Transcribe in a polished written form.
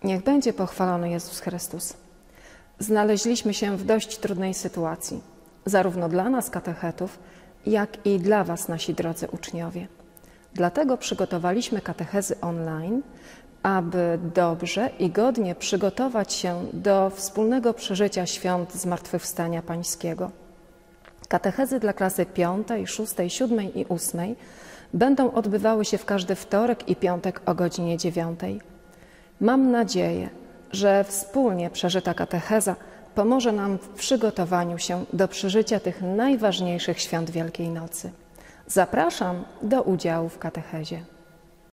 Niech będzie pochwalony Jezus Chrystus. Znaleźliśmy się w dość trudnej sytuacji, zarówno dla nas, katechetów, jak i dla Was, nasi drodzy uczniowie. Dlatego przygotowaliśmy katechezy online, aby dobrze i godnie przygotować się do wspólnego przeżycia świąt Zmartwychwstania Pańskiego. Katechezy dla klasy 5., 6., 7. i 8. będą odbywały się w każdy wtorek i piątek o godzinie 9. Mam nadzieję, że wspólnie przeżyta katecheza pomoże nam w przygotowaniu się do przeżycia tych najważniejszych świąt Wielkiej Nocy. Zapraszam do udziału w katechezie.